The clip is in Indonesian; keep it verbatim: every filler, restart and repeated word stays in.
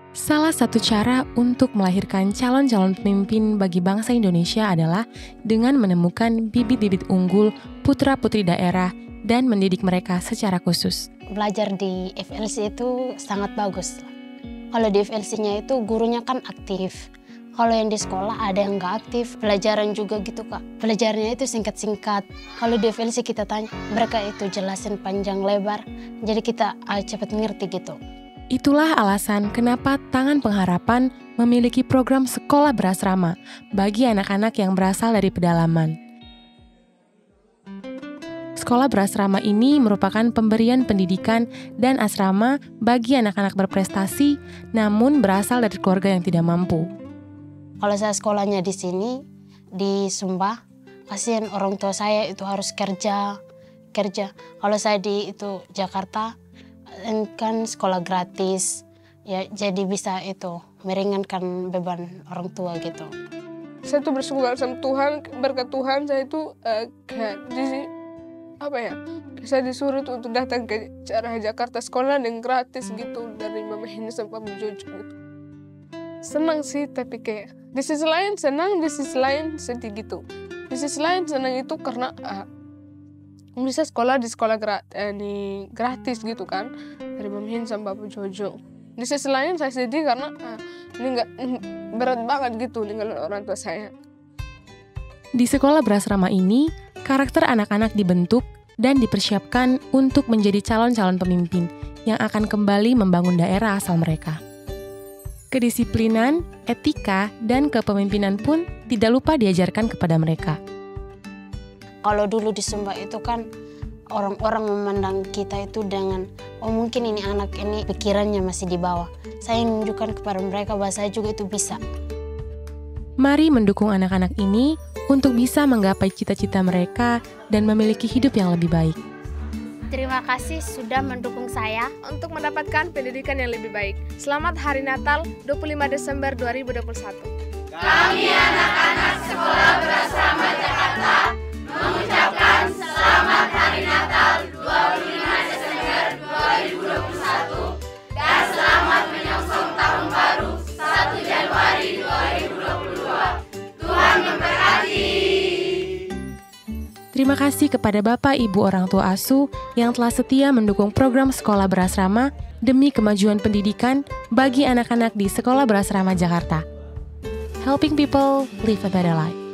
Salah satu cara untuk melahirkan calon-calon pemimpin bagi bangsa Indonesia adalah dengan menemukan bibit-bibit unggul putra-putri daerah dan mendidik mereka secara khusus. Belajar di F L C itu sangat bagus. Kalau di F L C-nya itu gurunya kan aktif. Kalau yang di sekolah ada yang nggak aktif, pelajaran juga gitu Kak. Pelajarannya itu singkat-singkat. Kalau di F L C kita tanya, mereka itu jelasin panjang lebar, jadi kita uh, cepat ngerti gitu. Itulah alasan kenapa Tangan Pengharapan memiliki program sekolah berasrama bagi anak-anak yang berasal dari pedalaman. Sekolah berasrama ini merupakan pemberian pendidikan dan asrama bagi anak-anak berprestasi namun berasal dari keluarga yang tidak mampu. Kalau saya sekolahnya di sini, di Sumba, kasihan orang tua saya itu harus kerja, kerja. Kalau saya di itu Jakarta, kan sekolah gratis, ya jadi bisa itu meringankan beban orang tua gitu. Saya tuh bersyukur sama Tuhan, berkat Tuhan saya itu uh, kayak di apa ya, saya disuruh tuh untuk datang ke arah Jakarta sekolah yang gratis gitu dari Mama Hina sampai Pak Jojo gitu. Senang sih, tapi kayak di sisi lain senang, di sisi lain sedih gitu. Di sisi lain senang itu karena uh, bisa sekolah di sekolah gra eh, di gratis gitu kan dari Mama Hina sampai Pak Jojo. Di sisi lain saya sedih karena uh, ini nggak berat banget gitu ninggalin orang tua saya. Di sekolah berasrama ini, karakter anak-anak dibentuk dan dipersiapkan untuk menjadi calon-calon pemimpin yang akan kembali membangun daerah asal mereka. Kedisiplinan, etika, dan kepemimpinan pun tidak lupa diajarkan kepada mereka. Kalau dulu di Sumba itu kan orang-orang memandang kita itu dengan, oh mungkin ini anak ini pikirannya masih di bawah. Saya menunjukkan kepada mereka bahwa saya juga itu bisa. Mari mendukung anak-anak ini untuk bisa menggapai cita-cita mereka dan memiliki hidup yang lebih baik. Terima kasih sudah mendukung saya untuk mendapatkan pendidikan yang lebih baik. Selamat Hari Natal dua puluh lima Desember dua ribu dua puluh satu. Kami anak-anak Sekolah Berasrama Jakarta mengucapkan Selamat Hari Natal dua puluh lima Desember dua ribu dua puluh satu dan selamat menyongsong Tahun Baru satu Januari dua ribu dua puluh dua. Tuhan memberkati. Terima kasih kepada Bapak Ibu orang tua asuh yang telah setia mendukung program Sekolah Berasrama demi kemajuan pendidikan bagi anak-anak di Sekolah Berasrama Jakarta. Helping people live a better life.